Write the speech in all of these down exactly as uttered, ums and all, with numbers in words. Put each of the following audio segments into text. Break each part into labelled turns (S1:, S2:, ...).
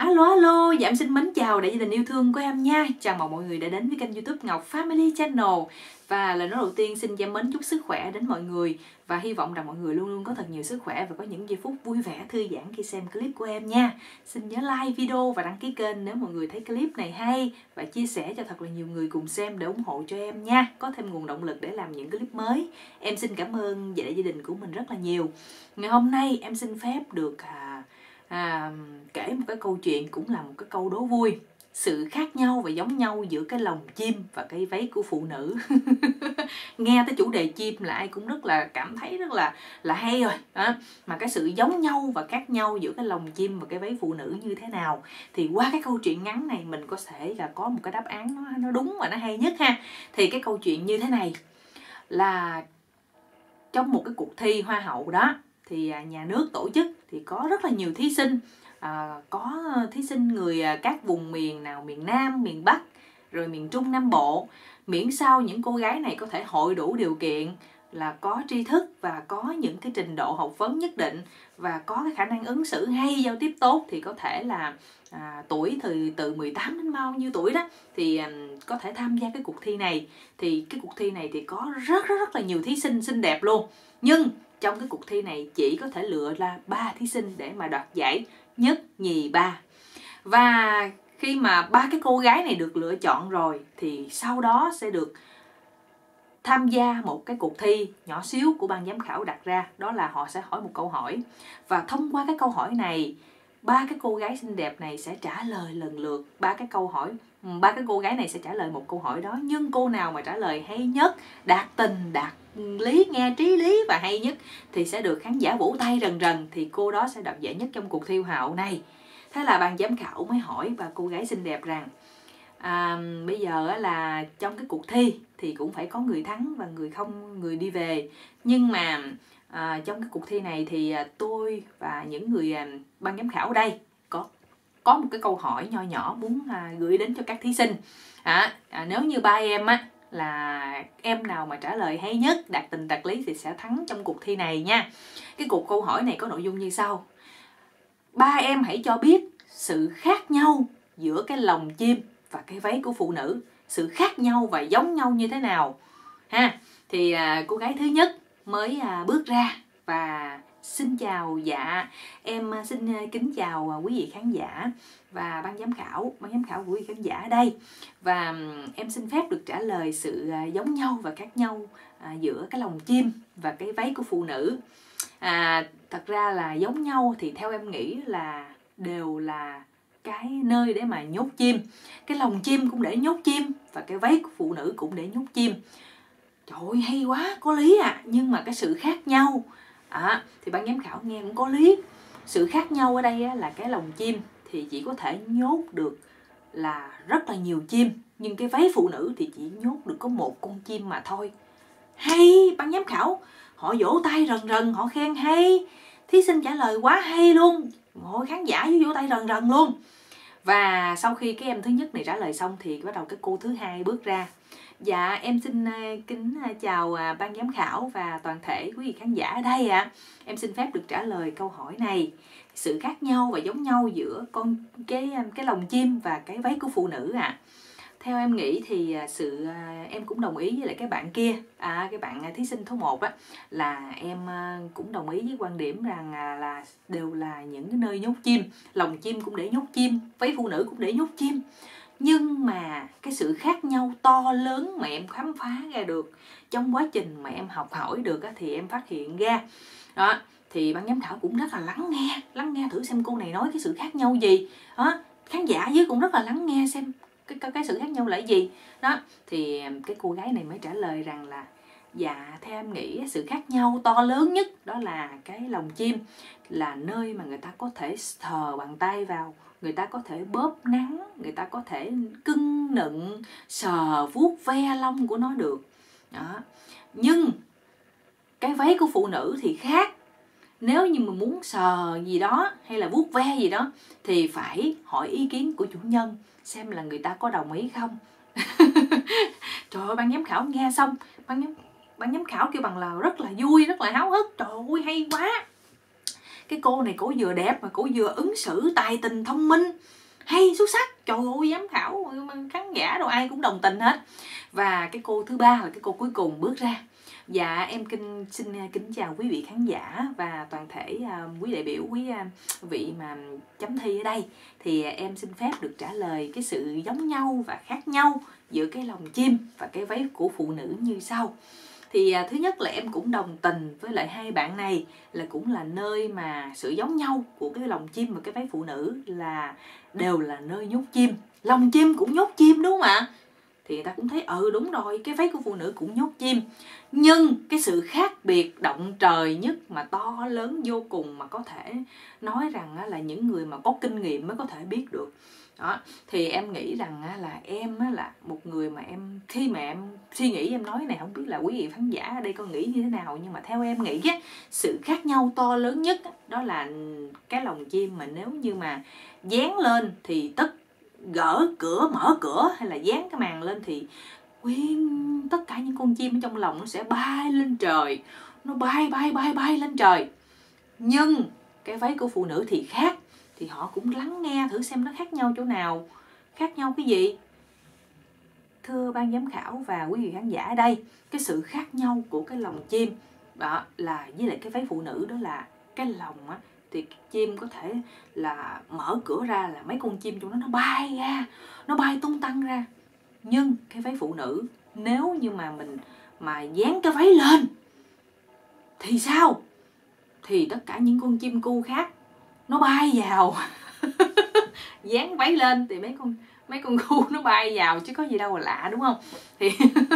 S1: Alo alo, dạ em xin mến chào đại gia đình yêu thương của em nha. Chào mừng mọi người đã đến với kênh YouTube Ngọc Family Channel. Và lời nói đầu tiên xin dám mến chúc sức khỏe đến mọi người. Và hy vọng rằng mọi người luôn luôn có thật nhiều sức khỏe và có những giây phút vui vẻ thư giãn khi xem clip của em nha. Xin nhớ like video và đăng ký kênh nếu mọi người thấy clip này hay. Và chia sẻ cho thật là nhiều người cùng xem để ủng hộ cho em nha. Có thêm nguồn động lực để làm những clip mới. Em xin cảm ơn đại gia đình của mình rất là nhiều. Ngày hôm nay em xin phép được... À, À, kể một cái câu chuyện cũng là một cái câu đố vui. Sự khác nhau và giống nhau giữa cái lồng chim và cái váy của phụ nữ. Nghe tới chủ đề chim là ai cũng rất là cảm thấy rất là là hay rồi đó. Mà cái sự giống nhau và khác nhau giữa cái lồng chim và cái váy phụ nữ như thế nào, thì qua cái câu chuyện ngắn này mình có thể là có một cái đáp án nó, nó đúng và nó hay nhất ha. Thì cái câu chuyện như thế này là trong một cái cuộc thi hoa hậu đó, thì nhà nước tổ chức thì có rất là nhiều thí sinh, à, có thí sinh người các vùng miền, nào miền Nam, miền Bắc, rồi miền Trung, Nam Bộ. Miễn sao những cô gái này có thể hội đủ điều kiện là có tri thức và có những cái trình độ học vấn nhất định và có cái khả năng ứng xử hay, giao tiếp tốt, thì có thể là à, tuổi từ từ mười tám đến bao nhiêu tuổi đó thì à, có thể tham gia cái cuộc thi này. Thì cái cuộc thi này thì có rất rất rất là nhiều thí sinh xinh đẹp luôn, nhưng trong cái cuộc thi này chỉ có thể lựa ra ba thí sinh để mà đoạt giải nhất, nhì, ba. Và khi mà ba cái cô gái này được lựa chọn rồi thì sau đó sẽ được tham gia một cái cuộc thi nhỏ xíu của ban giám khảo đặt ra. Đó là họ sẽ hỏi một câu hỏi, và thông qua cái câu hỏi này, ba cái cô gái xinh đẹp này sẽ trả lời lần lượt ba cái câu hỏi. Ba cái cô gái này sẽ trả lời một câu hỏi đó, nhưng cô nào mà trả lời hay nhất, đạt tình, đạt lý, nghe trí lý và hay nhất thì sẽ được khán giả vỗ tay rần rần, thì cô đó sẽ đoạt giải nhất trong cuộc thi hoa hậu này. Thế là ban giám khảo mới hỏi bà cô gái xinh đẹp rằng à, bây giờ là trong cái cuộc thi thì cũng phải có người thắng và người không, người đi về. Nhưng mà à, trong cái cuộc thi này thì tôi và những người à, ban giám khảo ở đây có có một cái câu hỏi nho nhỏ muốn à, gửi đến cho các thí sinh. à, à, Nếu như ba em á là em nào mà trả lời hay nhất, đạt tình đạt lý thì sẽ thắng trong cuộc thi này nha. Cái cuộc câu hỏi này có nội dung như sau: ba em hãy cho biết sự khác nhau giữa cái lồng chim và cái váy của phụ nữ, sự khác nhau và giống nhau như thế nào ha. Thì à, cô gái thứ nhất mới à, bước ra và xin chào. Dạ em xin kính chào quý vị khán giả và ban giám khảo, ban giám khảo của quý vị khán giả ở đây. Và em xin phép được trả lời sự giống nhau và khác nhau à, giữa cái lồng chim và cái váy của phụ nữ. À, thật ra là giống nhau thì theo em nghĩ là đều là cái nơi để mà nhốt chim. Cái lồng chim cũng để nhốt chim và cái váy của phụ nữ cũng để nhốt chim. Trời ơi, hay quá, có lý à. Nhưng mà cái sự khác nhau à, thì ban giám khảo nghe cũng có lý. Sự khác nhau ở đây á, là cái lồng chim thì chỉ có thể nhốt được là rất là nhiều chim, nhưng cái váy phụ nữ thì chỉ nhốt được có một con chim mà thôi. Hay, ban giám khảo họ vỗ tay rần rần, họ khen hay, thí sinh trả lời quá hay luôn, ngồi khán giả với vỗ tay rần rần luôn. Và sau khi cái em thứ nhất này trả lời xong thì bắt đầu cái cô thứ hai bước ra. Dạ em xin kính chào ban giám khảo và toàn thể quý vị khán giả ở đây ạ. À. Em xin phép được trả lời câu hỏi này. Sự khác nhau và giống nhau giữa con cái cái lồng chim và cái váy của phụ nữ ạ. À. Theo em nghĩ thì sự em cũng đồng ý với lại cái bạn kia, à, cái bạn thí sinh số một á, là em cũng đồng ý với quan điểm rằng là đều là những cái nơi nhốt chim. Lồng chim cũng để nhốt chim, váy phụ nữ cũng để nhốt chim. Nhưng mà cái sự khác nhau to lớn mà em khám phá ra được trong quá trình mà em học hỏi được á, thì em phát hiện ra đó. Thì ban giám khảo cũng rất là lắng nghe, lắng nghe thử xem cô này nói cái sự khác nhau gì đó. Khán giả dưới cũng rất là lắng nghe xem cái, cái, cái sự khác nhau là gì đó. Thì cái cô gái này mới trả lời rằng là dạ theo em nghĩ sự khác nhau to lớn nhất đó là cái lồng chim là nơi mà người ta có thể sờ bàn tay vào, người ta có thể bóp nắng, người ta có thể cưng nựng, sờ vuốt ve lông của nó được đó. Nhưng cái váy của phụ nữ thì khác. Nếu như mà muốn sờ gì đó hay là vuốt ve gì đó thì phải hỏi ý kiến của chủ nhân xem là người ta có đồng ý không. Trời ơi, ban giám khảo nghe xong, ban giám, ban giám khảo kêu bằng là rất là vui, rất là háo hức. Trời ơi, hay quá. cái cô này cổ vừa đẹp mà cổ vừa ứng xử tài tình thông minh, hay xuất sắc. Trời ơi, giám khảo khán giả đâu ai cũng đồng tình hết. Và cái cô thứ ba là cái cô cuối cùng bước ra. Dạ em kinh, xin kính chào quý vị khán giả và toàn thể uh, quý đại biểu, quý uh, vị mà chấm thi ở đây. Thì uh, em xin phép được trả lời cái sự giống nhau và khác nhau giữa cái lòng chim và cái váy của phụ nữ như sau. Thì uh, thứ nhất là em cũng đồng tình với lại hai bạn này, là cũng là nơi mà sự giống nhau của cái lòng chim và cái váy phụ nữ là đều là nơi nhốt chim. Lòng chim cũng nhốt chim đúng không ạ? Thì người ta cũng thấy ừ đúng rồi, cái váy của phụ nữ cũng nhốt chim. Nhưng cái sự khác biệt động trời nhất mà to lớn vô cùng mà có thể nói rằng là những người mà có kinh nghiệm mới có thể biết được. Đó, thì em nghĩ rằng là em là một người mà em khi mà em suy nghĩ em nói này, không biết là quý vị khán giả ở đây có nghĩ như thế nào, nhưng mà theo em nghĩ á, sự khác nhau to lớn nhất đó là cái lồng chim mà nếu như mà dán lên thì tất gỡ cửa, mở cửa hay là dán cái màn lên thì nguyên tất cả những con chim ở trong lòng nó sẽ bay lên trời, nó bay bay bay bay lên trời. Nhưng cái váy của phụ nữ thì khác, thì họ cũng lắng nghe thử xem nó khác nhau chỗ nào. Khác nhau cái gì? Thưa ban giám khảo và quý vị khán giả ở đây, cái sự khác nhau của cái lồng chim đó là với lại cái váy phụ nữ đó là cái lồng á, thì chim có thể là mở cửa ra là mấy con chim trong đó nó bay ra, nó bay tung tăng ra. Nhưng cái váy phụ nữ nếu như mà mình mà dán cái váy lên thì sao? Thì tất cả những con chim cu khác nó bay vào. Dán váy lên thì mấy con mấy con cu nó bay vào chứ có gì đâu mà lạ đúng không? Thì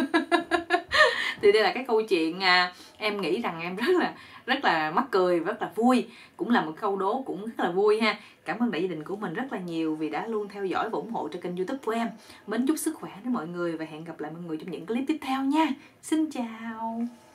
S1: thì đây là cái câu chuyện à, em nghĩ rằng em rất là rất là mắc cười, rất là vui, cũng là một câu đố cũng rất là vui ha. Cảm ơn đại gia đình của mình rất là nhiều vì đã luôn theo dõi và ủng hộ cho kênh YouTube của em. Mến chúc sức khỏe đến mọi người và hẹn gặp lại mọi người trong những clip tiếp theo nha. Xin chào.